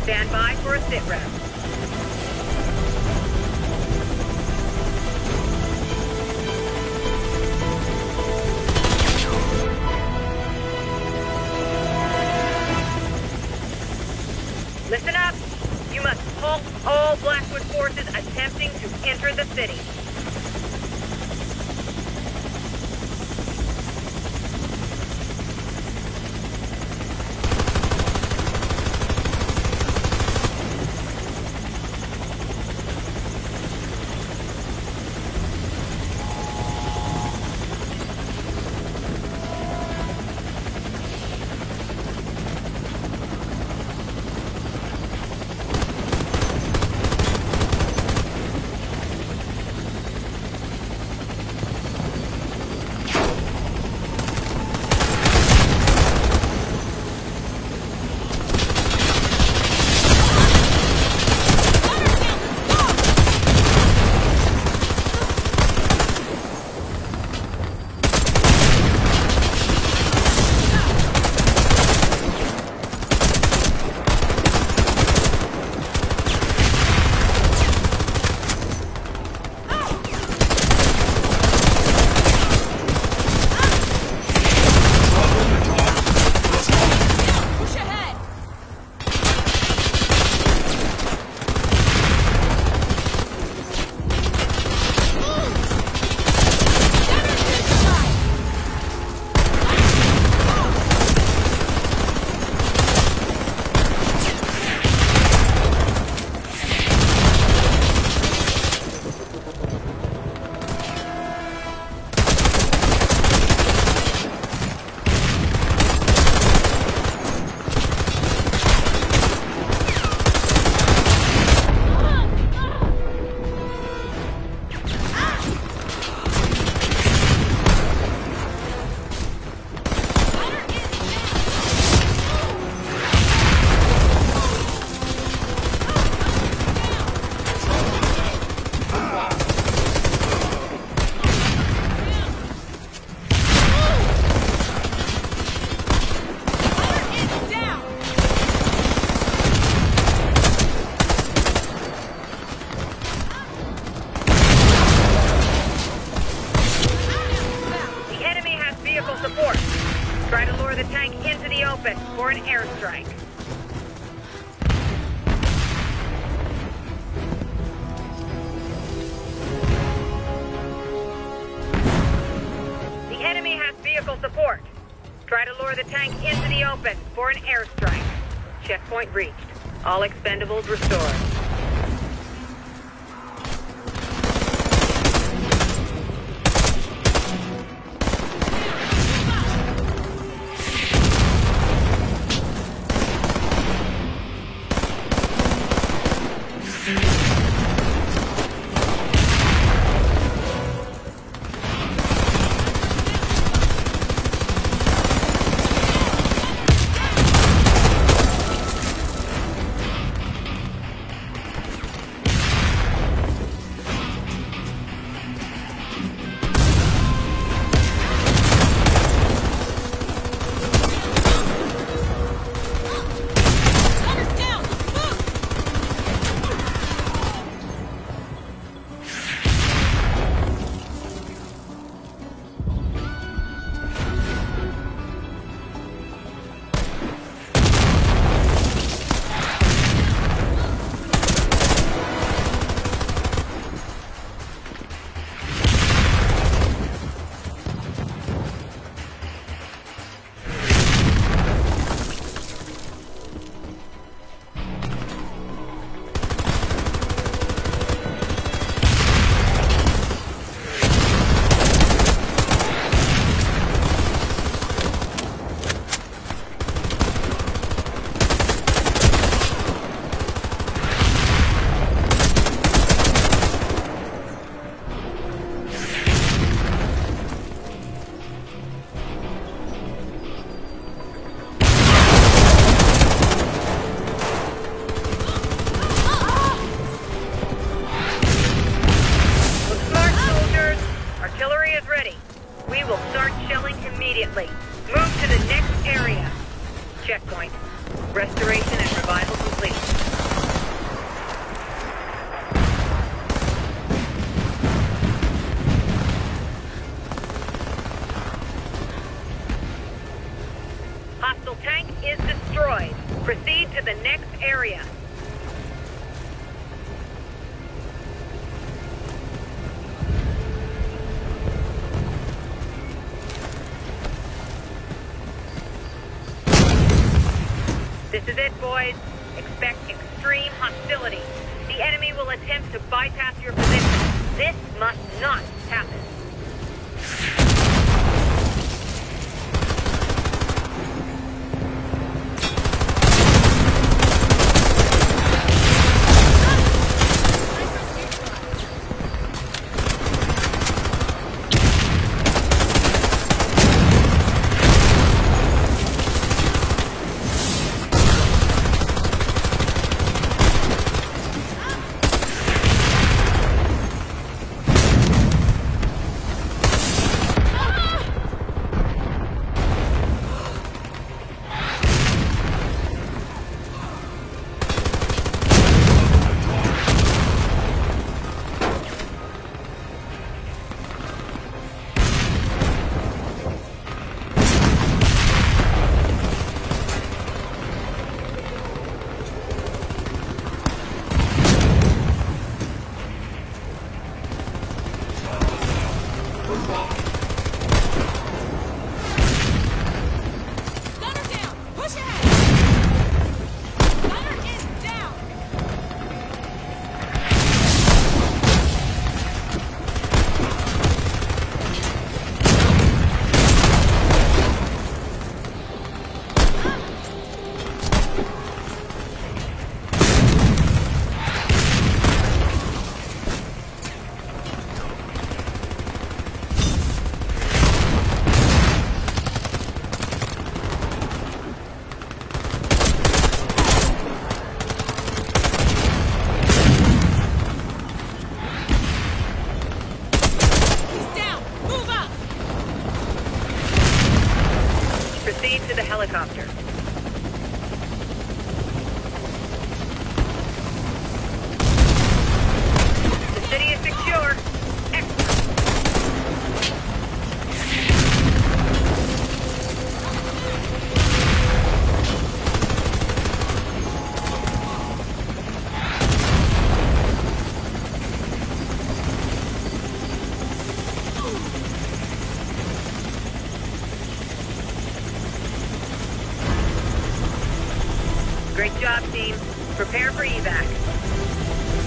Stand by for a sit rep. Listen up. You must halt all Blackwood forces attempting to enter the city. Support. Try to lure the tank into the open for an airstrike. The enemy has vehicle support. Try to lure the tank into the open for an airstrike. Checkpoint reached. All expendables restored. Proceed to the next area. This is it, boys. Expect extreme hostility. The enemy will attempt to bypass your position. This must not happen. Proceed to the helicopter. The city is secure. Excellent. Great job, team. Prepare for evac.